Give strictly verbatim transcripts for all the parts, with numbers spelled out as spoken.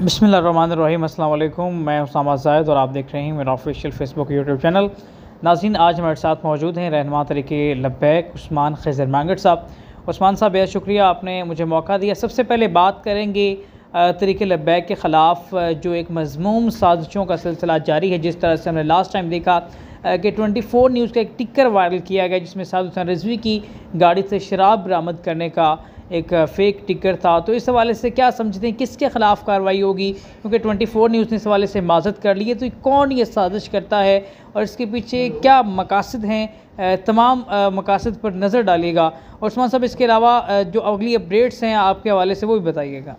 बिस्मिल्लाहिर्रहमानिर्रहीम, अस्सलाम वालेकुम। मैं उसामा ज़ाहिद और आप देख रहे हैं मेरा ऑफिशियल फेसबुक यूट्यूब चैनल। नाज़रीन, आज हमारे साथ मौजूद हैं रहनुमा तरीक़े लब्बैक उस्मान खिज़र मांगट साहब। उस्मान साहब, बेहद शुक्रिया, आपने मुझे मौका दिया। सबसे पहले बात करेंगे तरीक़े लब्बैक के ख़िलाफ़ जो एक मज़मूम साजिशों का सिलसिला जारी है। जिस तरह से हमने लास्ट टाइम देखा कि ट्वेंटी फोर न्यूज़ का एक टिक्कर वायरल किया गया जिसमें साद हुसैन रिजवी की गाड़ी से शराब बरामद करने का एक फ़ेक टिकर था। तो इस हवाले से क्या समझते हैं, किसके ख़िलाफ़ कार्रवाई होगी? क्योंकि ट्वेंटी फोर न्यूज़ ने इस हवाले से माज़रत कर ली है, तो कौन ये साजिश करता है और इसके पीछे क्या मकासद हैं? तमाम मकासद पर नज़र डालिएगा। और उस्मान साहब, इसके अलावा जो अगली अपडेट्स हैं आपके हवाले से वो भी बताइएगा।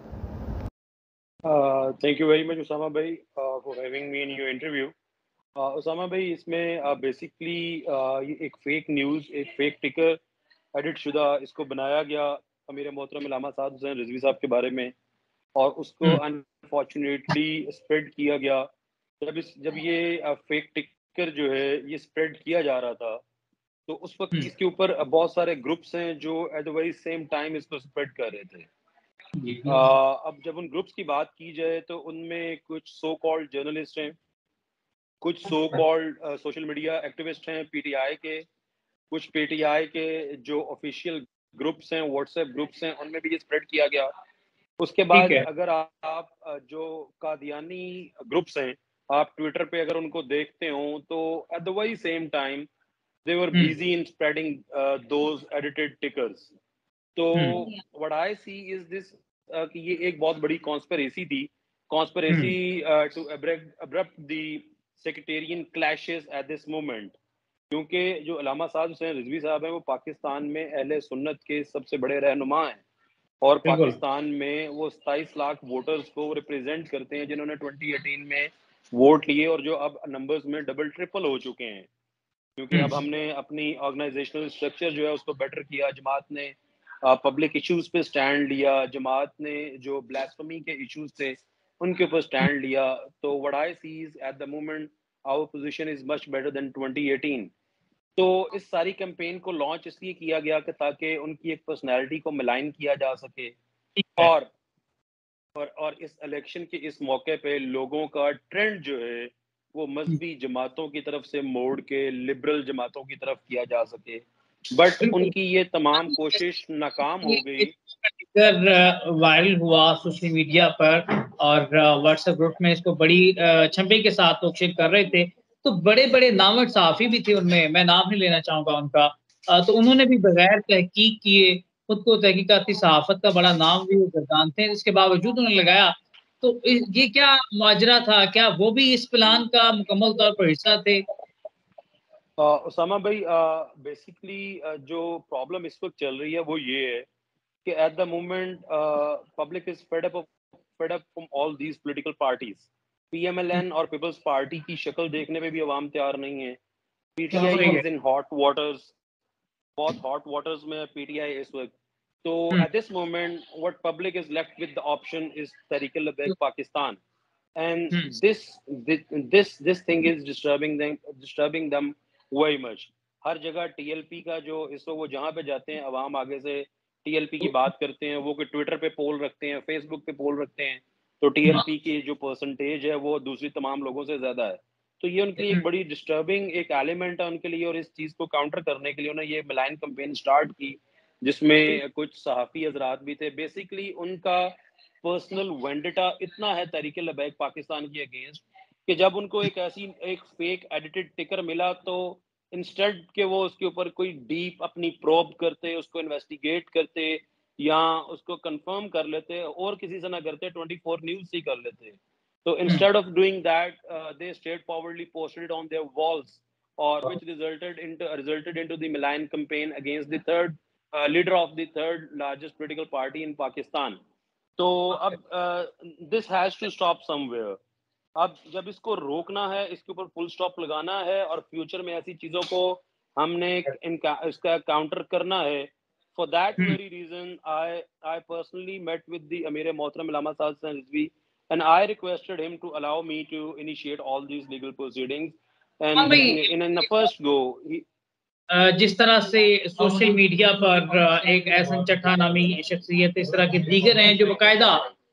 Thank you very much Usama भाई for having me in your interview. Usama भाई, इसमें बेसिकली ये एक फ़ेक न्यूज़, एक फ़ेक टिकर एडिट शुदा इसको बनाया गया अमीर मोहतरम अल्लामा साद हुसैन रिजवी साहब के बारे में, और उसको अनफॉर्चुनेटली स्प्रेड किया गया। जब इस जब ये फेक टिकर जो है ये स्प्रेड किया जा रहा था, तो उस वक्त इसके ऊपर बहुत सारे ग्रुप्स हैं जो at the very same time इसको स्प्रेड कर रहे थे। आ, अब जब उन ग्रुप्स की बात की जाए तो उनमें कुछ सो कॉल्ड जर्नलिस्ट हैं, कुछ so called social media activist हैं पीटीआई के, कुछ पीटीआई के जो ऑफिशियल ग्रुप्स हैं, व्हाट्सएप ग्रुप्स हैं, उनमें भी ये स्प्रेड किया गया। उसके बाद अगर आप, आप जो कादियानी ग्रुप्स हैं, आप ट्विटर पे अगर उनको देखते हो तो at the very same time they were busy in spreading those edited tickers. तो what I see is this कि ये एक बहुत बड़ी कॉन्स्पिरेसी थी, conspiracy to abrupt the sectarian clashes at this moment. क्योंकि जो अल्लामा साद हुसैन रिजवी साहब हैं वो पाकिस्तान में अहले सुन्नत के सबसे बड़े रहनुमा हैं, और पाकिस्तान में वो सताईस लाख वोटर्स को रिप्रेजेंट करते हैं जिन्होंने ट्वेंटी एटीन में वोट लिए, और जो अब नंबर्स में डबल ट्रिपल हो चुके हैं। क्योंकि अब हमने अपनी ऑर्गेनाइजेशनल स्ट्रक्चर जो है उसको बेटर किया, जमात ने पब्लिक इश्यूज पे स्टैंड लिया, जमात ने जो ब्लास्फेमी के इश्यूज थे उनके ऊपर स्टैंड लिया। तो what I see is at the moment our position is much better than twenty eighteen. तो इस सारी कैंपेन को लॉन्च इसलिए किया गया कि ताकि उनकी एक पर्सनैलिटी को मिलाइन किया जा सके, और और और इस इलेक्शन के इस मौके पे लोगों का ट्रेंड जो है वो मजहबी जमातों की तरफ से मोड़ के लिबरल जमातों की तरफ किया जा सके। बट उनकी ये तमाम कोशिश नाकाम हो गई। वायरल हुआ सोशल मीडिया पर और व्हाट्सएप ग्रुप में इसको बड़ी छंपे के साथ लोग शेयर कर रहे थे। तो बड़े बड़े नामवर सहाफ़ी भी थे उनमें, मैं नाम नहीं लेना चाहूँगा उनका, तो उन्होंने भी बगैर तहकीक किए, खुद को तहकीकाती सहाफ़त का बड़ा नाम भी जानते हैं, इसके बावजूद उन्होंने लगाया। तो ये क्या माजरा था? क्या वो भी इस प्लान का मुकम्मल तौर पर हिस्सा थे? उसामा भाई, बेसिकली जो प्रॉब्लम इस वक्त चल रही है वो ये है कि at the moment public is fed up fed up from all these political parties. PMLN और पीपल्स पार्टी की शक्ल देखने पे भी अवाम तैयार नहीं है। PTI is in hot waters, बहुत हॉट वाटर्स में पीटीआई इस वक्त। तो at this moment what public is left with the option is Tehreek Labbaik Pakistan, and this this this thing is disturbing them disturbing them very much. हर जगह TLP का जो इस वो जहाँ पे जाते हैं अवाम आगे से टीएलपी की बात करते हैं, वो कि ट्विटर पे पोल रखते हैं, फेसबुक पे पोल रखते हैं, तो टीएलपी की जो परसेंटेज है वो दूसरी तमाम लोगों से ज्यादा है। तो ये उनके लिए एक बड़ी डिस्टर्बिंग एक एलिमेंट है उनके लिए, और इस चीज को काउंटर करने के लिए उन्होंने ये मिलाइन कैंपेन स्टार्ट की जिसमें कुछ सहाफ़ी हजरात भी थे। बेसिकली उनका पर्सनल वेंडेटा इतना है तहरीक लब्बैक पाकिस्तान की अगेंस्ट कि जब उनको एक ऐसी एक फेक एडिटेड टिकर मिला तो इंस्टेड के वो उसके ऊपर कोई डीप अपनी प्रोब करते, उसको इन्वेस्टिगेट करते या उसको कंफर्म कर लेते, और किसी से ना करते, ट्वेंटी फोर न्यूज़ से कर लेते। So instead of doing that, uh, they straightforwardly posted it on their walls, or which resulted into resulted into the malign campaign against the third uh, leader of the third largest political party in Pakistan. तो अब uh, this has to stop somewhere. अब जब इसको रोकना है, इसके ऊपर full stop लगाना है, और फ्यूचर में ऐसी चीजों को हमने इनका इसका काउंटर करना है। For that very reason, I I personally met with the Amir Mohtaram Allama Saad Hussain Rizvi, and I requested him to allow me to initiate all these legal proceedings. And in, in the first go, he, जिस तरह से social media पर एक एहसन चट्टा नामी शख्सियत, इस तरह के दीगर हैं जो बाकायदा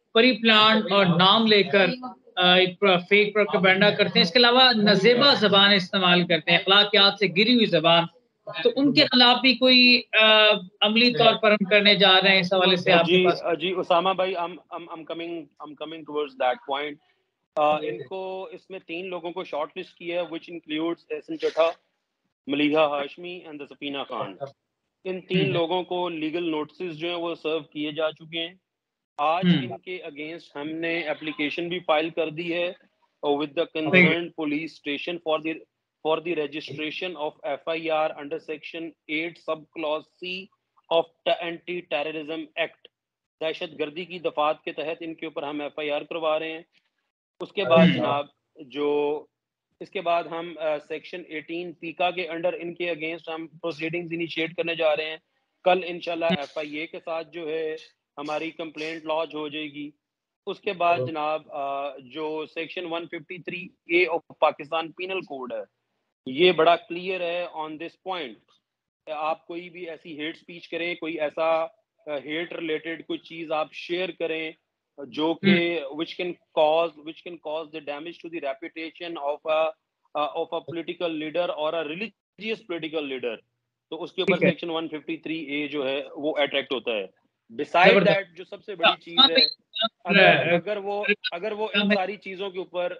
پری پلان اور نام لے کر ایک فیک پروپیگنڈا کرتے ہیں. اس کے علاوہ نزیبہ زبان استعمال کرتے ہیں, اخلاقیات سے گری ہوئی زبان. تو ان کے خلاف بھی کوئی عملی طور پر ہم کرنے جا رہے ہیں اس حوالے سے آپ کے پاس؟ جی اسامہ بھائی, I'm coming I'm coming towards that point. ان کو اس میں تین لوگوں کو شارٹ لسٹ کیا ہے, which includes Ahsan Chattha, Maleeha Hashmi and Safina Khan. ان تین لوگوں کو لیگل نوٹسز جو ہیں وہ سرو کیے جا چکے ہیں. آج ان کے اگینسٹ ہم نے اپلیکیشن بھی فائل کر دی ہے with the concerned police station for the for the registration of F I R under section eight sub clause C of anti terrorism act. دہشت گردی کی دفعات کے تحت ان کے اوپر ہم ایف آئی آر کروا رہے ہیں. اس کے بعد جناب جو اس کے بعد ہم سیکشن ایٹین پیکا کے انڈر ان کے اگینسٹ ہم پروسیڈنگز انیشیٹ کرنے جا رہے ہیں. کل انشاءاللہ ایف آئی اے کے ساتھ جو ہے ہماری کمپلینٹ لانچ ہو جائے گی. اس کے بعد جناب جو section one fifty three A of Pakistan penal code ہے یہ بڑا کلیئر ہے آن دس پوائنٹ. آپ کوئی بھی ایسی ہیٹ سپیچ کریں, کوئی ایسا ہیٹ ریلیٹڈ کوئی چیز آپ شیئر کریں جو کہ which can cause which can cause the damage to the reputation of a uh, of a political leader or a religious political leader, تو اس کے اوپر section one fifty three A جو ہے وہ اٹریکٹ ہوتا ہے. بسائڈ دیٹ جو سب سے بڑی چیز ہے, اگر اگر وہ اگر وہ ان ساری چیزوں کے اوپر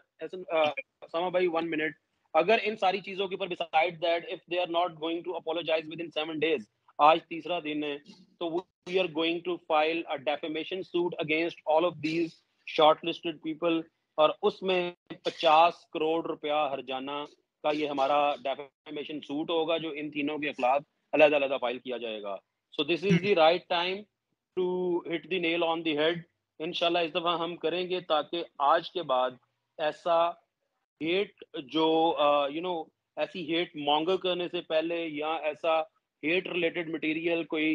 سما بھائی ون منٹ, اگر ان ساری چیزوں کے اوپر beside that if they are not going to apologize within seven days, آج تیسرا دن ہے, تو we are going to file a defamation suit against all of these shortlisted people, اور اس میں پچاس کروڑ روپیہ ہرجانہ کا یہ ہمارا defamation suit ہوگا جو ان تینوں کے خلاف علیحدہ علیحدہ فائل کیا جائے گا. So this is the right time to hit the nail on the head. انشاءاللہ اس دفعہ ہم کریں گے تاکہ آج کے بعد ایسا ہیٹ جو یو نو ایسی ہیٹ مانگر کرنے سے پہلے یا ایسا ہیٹ ریلیٹڈ مٹیریل کوئی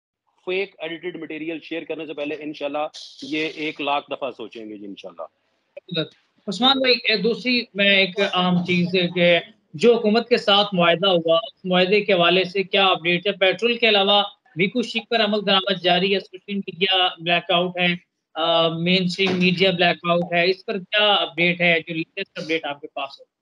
فیک ایڈیٹڈ مٹیریل شیئر کرنے سے پہلے انشاءاللہ یہ ایک لاکھ دفعہ سوچیں گے جی انشاءاللہ. عثمان بھائی, دوسری میں ایک عام چیز ہے کہ جو حکومت کے ساتھ معاہدہ ہوا اس معاہدے کے حوالے سے کیا اپڈیٹ ہے؟ پیٹرول کے علاوہ بھی کچھ شک پر عمل درآمد جاری ہے, سوشل میڈیا بلیک آؤٹ ہے, mainstream media blackout ہے, اس پر کیا اپڈیٹ ہے جو لیٹسٹ اپڈیٹ آپ کے پاس ہے؟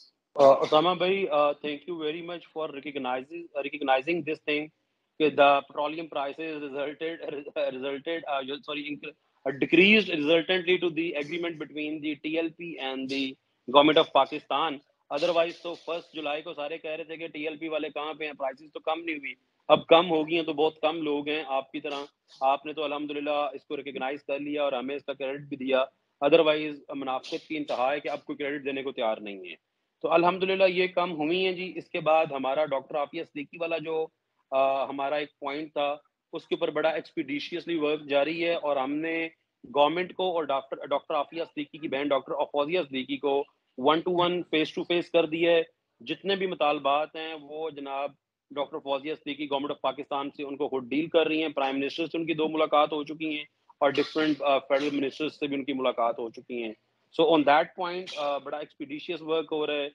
اسامہ بھائی, thank you very much for recognizing recognizing this thing. The petroleum prices resulted resulted uh, sorry uh, decreased resultantly to the agreement between the T L P and the government of Pakistan. Otherwise تو first جولائی کو سارے کہہ رہے تھے کہ T L پی والے کہاں پہ ہیں, پرائسز تو کم نہیں ہوئی. اب کم ہو گئی ہیں تو بہت کم لوگ ہیں آپ کی طرح, آپ نے تو الحمدللہ اس کو ریکگنائز کر لیا اور ہمیں اس کا کریڈٹ بھی دیا. ادروائز منافقت کی انتہا ہے کہ اب کوئی کریڈٹ دینے کو تیار نہیں ہے. تو الحمدللہ یہ کم ہوئی ہیں جی. اس کے بعد ہمارا ڈاکٹر عافیہ صدیقی والا جو آ, ہمارا ایک پوائنٹ تھا اس کے اوپر بڑا ایکسپیڈیشیسلی ورک جاری ہے, اور ہم نے گورنمنٹ کو اور ڈاکٹر ڈاکٹر عافیہ صدیقی کی بہن ڈاکٹر افوزیہ صدیقی کو one to one face to face کر دیا ہے. جتنے بھی مطالبات ہیں وہ جناب doctor Fauzia Siddiqui government of Pakistan سے ان کو خود ڈیل کر رہی ہیں. پرائم منسٹر سے ان کی دو ملاقات ہو چکی ہیں اور ڈفرینٹ فیڈرل منسٹر سے بھی ان کی ملاقات ہو چکی ہیں. سو آن دیٹ پوائنٹ بڑا ایکسپیڈیشیس ورک ہو رہا ہے.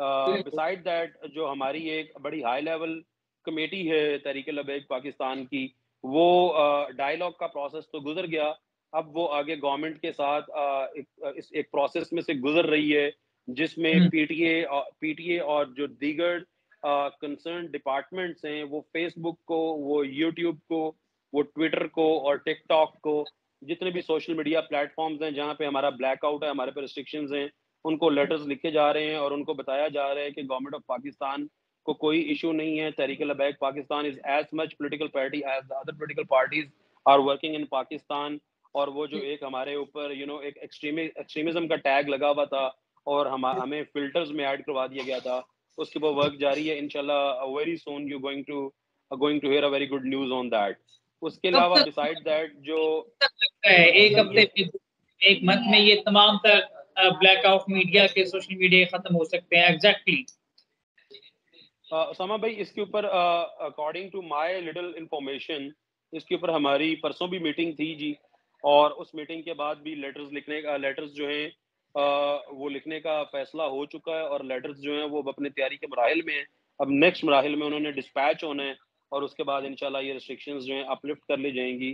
بسائڈ دیٹ جو ہماری ایک بڑی ہائی لیول کمیٹی ہے تحریک لبیک پاکستان کی, وہ ڈائلاگ کا پروسیس تو گزر گیا, اب وہ آگے گورنمنٹ کے ساتھ اس ایک پروسیس میں سے گزر رہی ہے جس میں P T A P T A اور جو دیگر کنسرن ڈپارٹمنٹس ہیں وہ فیس بک کو, وہ یوٹیوب کو, وہ ٹویٹر کو اور ٹک ٹاک کو, جتنے بھی سوشل میڈیا پلیٹ فارمز ہیں جہاں پہ ہمارا بلیک آؤٹ ہے, ہمارے پہ ریسٹرکشنز ہیں, ان کو لیٹرز لکھے جا رہے ہیں اور ان کو بتایا جا رہا ہے کہ گورنمنٹ آف پاکستان کو کوئی ایشو نہیں ہے. Tehreek Labbaik Pakistan is as much political party as other political parties are working in Pakistan. اور وہ جو ایک ہمارے اوپر یو نو ایک ایکسٹریمزم کا ٹیگ لگا ہوا تھا اور ہم ہمیں فلٹرز میں ایڈ کروا دیا گیا تھا, اس کے اوپر ورک جاری ہے. انشاءاللہ very soon you going to going to hear a very good news on that. اس کے علاوہ بسائڈ دیٹ جو ایک ہفتے ایک منتھ میں یہ تمام تر بلیک آؤٹ میڈیا کے سوشل میڈیا ختم ہو سکتے ہیں ایگزیکٹلی؟ اسامہ بھائی اس کے اوپر according to my little information اس کے اوپر ہماری پرسوں بھی میٹنگ تھی جی, اور اس میٹنگ کے بعد بھی لیٹرز لکھنے کا لیٹرز جو ہیں وہ لکھنے کا فیصلہ ہو چکا ہے, اور لیٹرز جو ہیں وہ اپنے تیاری کے مراحل میں ہیں. اب نیکسٹ مراحل میں انہوں نے ڈسپیچ ہونا ہے اور اس کے بعد انشاءاللہ یہ ریسٹرکشنز جو ہیں اپلفٹ کر لی جائیں گی.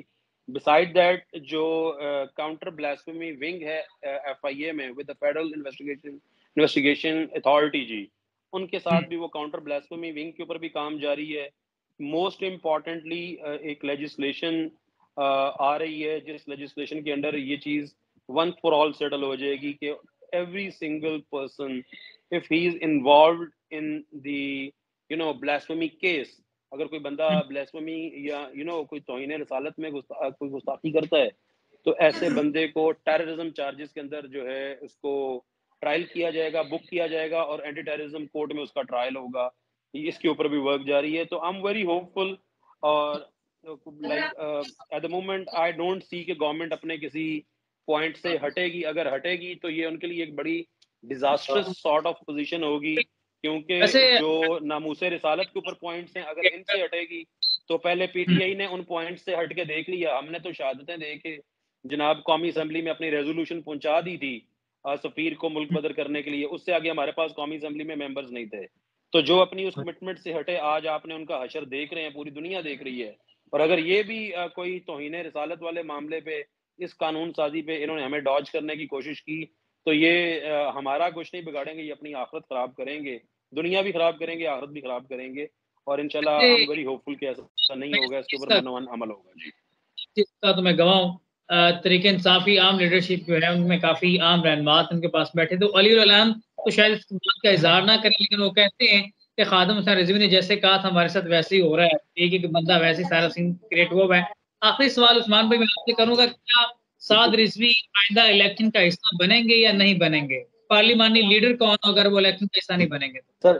بسائڈ دیٹ جو کاؤنٹر بلاسفیمی ونگ ہے ایف آئی اے میں with the federal investigation investigation authority جی، ان کے ساتھ بھی وہ کاؤنٹر بلاسفیمی ونگ کے اوپر بھی کام جاری ہے. موسٹ امپورٹنٹلی ایک لیجسلیشن آ رہی ہے جس لیجسلیشن کے انڈر یہ چیز ون فار آل سیٹل ہو جائے گی کہ every single person if he is involved in the you know blasphemy case, اگر کوئی بندہ بلاسفیمی یا یو نو کوئی توہین رسالت میں کوئی گستاخی کرتا ہے تو ایسے بندے کو ٹیررزم چارجز کے اندر جو ہے اس کو ٹرائل کیا جائے گا، بک کیا جائے گا اور اینٹی ٹیررزم کورٹ میں اس کا ٹرائل ہوگا. اس کے اوپر بھی ورک جاری ہے. تو I am very hopeful اور like at the moment I don't see کہ گورنمنٹ اپنے کسی پوائنٹ سے ہٹے گی. اگر ہٹے گی تو یہ ان کے لیے ایک بڑی ڈیزاسٹرس سارٹ آف پوزیشن ہوگی، کیونکہ جو ناموس رسالت کے اوپر پوائنٹس ہیں اگر ان سے ہٹے گی تو پہلے پی ٹی آئی نے ان پوائنٹ سے ہٹ کے دیکھ لیا. ہم نے تو شہادتیں دے کے جناب قومی اسمبلی میں اپنی ریزولوشن پہنچا دی تھی سفیر کو ملک بدر کرنے کے لیے، اس سے آگے ہمارے پاس قومی اسمبلی میں ممبرز نہیں تھے. تو جو اپنی اس کمٹمنٹ سے ہٹے، آج آپ نے ان کا حشر دیکھ رہے ہیں، پوری دنیا دیکھ رہی ہے. اور اگر یہ بھی کوئی توہین رسالت والے معاملے پہ اس قانون سازی پہ انہوں نے ہمیں ڈاج کرنے کی کوشش کی تو یہ ہمارا کچھ نہیں بگاڑیں گے، یہ اپنی آخرت خراب کریں گے، دنیا بھی خراب کریں گے، آخرت بھی خراب کریں گے. اور انشاءاللہ I am very hopeful کہ ایسا نہیں ہوگا، اس کے اوپر منوان عمل ہوگا. جی جس کا تو میں گواہ ہوں. طریقہ انصافی عام لیڈرشپ جو ہے ان میں کافی عام رہنمات ان کے پاس بیٹھے. تو علی العلام تو شاید اس بات کا اظہار نہ کریں، لیکن وہ کہتے ہیں کہ خادم حسین رضوی نے جیسے کہا تھا ہمارے ساتھ ویسے ہی ہو رہا ہے، ایک ایک بندہ ویسے ہی سارا سین کریٹ ہوا ہے. آخری سوال عثمان بھائی میں آپ سے کروں گا، کیا سعد رضوی آئندہ الیکشن کا حصہ بنیں گے یا نہیں بنیں گے؟ پارلیمانی لیڈر کون ہو اگر وہ الیکشن کا حصہ نہیں بنیں گے؟ سر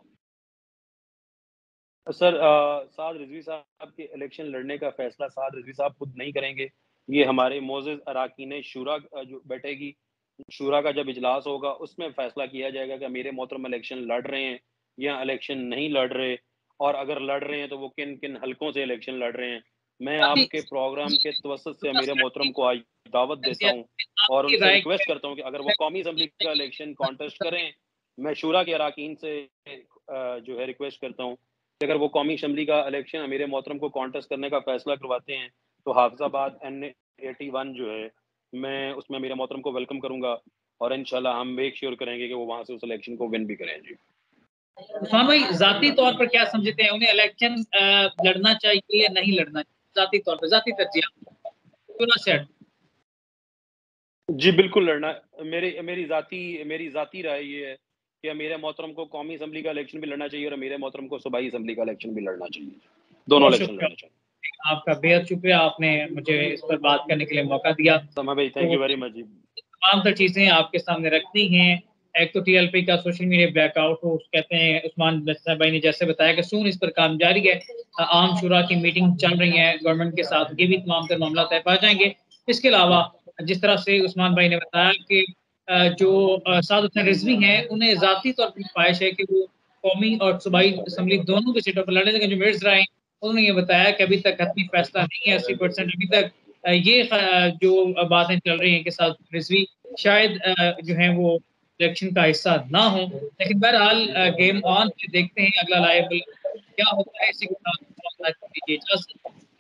سر سعد رضوی صاحب کے الیکشن لڑنے کا فیصلہ سعد رضوی صاحب خود نہیں کریں گے. یہ ہمارے معزز اراکین شورا جو بیٹھے گی، شورا کا جب اجلاس ہوگا اس میں فیصلہ کیا جائے گا کہ میرے محترم الیکشن لڑ رہے ہیں یا الیکشن نہیں لڑ رہے، اور اگر لڑ رہے ہیں تو وہ کن کن حلقوں سے الیکشن لڑ رہے ہیں. میں آپ کے پروگرام کے توسط سے امیر محترم کو آج دعوت دیتا ہوں اور ان سے ریکویسٹ کرتا ہوں کہ اگر وہ قومی اسمبلی کا الیکشن کانٹیسٹ کریں، میں شورا کے اراکین سے جو ہے ریکویسٹ کرتا ہوں کہ اگر وہ قومی اسمبلی کا الیکشن امیر محترم کو کانٹیسٹ کرنے کا فیصلہ کرواتے ہیں تو حافظ آباد این ایٹی ون جو ہے میں اس میں امیر محترم کو ویلکم کروں گا، اور انشاءاللہ ہم میک شیور کریں گے کہ وہ وہاں سے اس الیکشن کو ون بھی کریں. جی عثمان بھائی ذاتی طور پر کیا سمجھتے ہیں، انہیں الیکشن لڑنا چاہیے یا نہیں لڑنا چاہیے؟ ذاتی طور پر ذاتی ترجیح. جی بالکل لڑنا. میری میری ذاتی میری ذاتی رائے یہ ہے کہ امیر محترم کو قومی اسمبلی کا الیکشن بھی لڑنا چاہیے اور امیر محترم کو صوبائی اسمبلی کا الیکشن بھی لڑنا چاہیے. دونوں الیکشن لڑنا چاہیے. آپ کا بے حد شکریہ، آپ نے مجھے اس پر بات کرنے کے لیے موقع دیا. سما بھائی تھینک یو ویری مچ. تمام تر چیزیں آپ کے سامنے رکھتی ہیں. ایک تو ٹی ایل پی کا سوشل میڈیا بلیک آؤٹ ہو، کہتے ہیں عثمان بھائی نے جیسے بتایا کہ سون اس پر کام جاری ہے. عام شورا کی میٹنگ چل رہی ہے گورنمنٹ کے ساتھ، یہ بھی تمام تر معاملات طے پا جائیں گے. اس کے علاوہ جس طرح سے عثمان بھائی نے بتایا کہ جو سعد حسین رضوی ہیں انہیں ذاتی طور پر خواہش ہے کہ وہ قومی اور صوبائی اسمبلی دونوں کے سیٹوں پر لڑنے کے جو میئرز رہے ہیں انہوں نے یہ بتایا کہ ابھی تک حتمی فیصلہ نہیں ہے. اسی پرسینٹ ابھی تک یہ جو باتیں چل رہی ہیں کہ سعد رضوی شاید جو ہیں وہ الیکشن کا حصہ نہ ہوں. لیکن بہرحال گیم آن، دیکھتے ہیں اگلا لائیو کیا ہوتا ہے. اسی کے ساتھ اجازت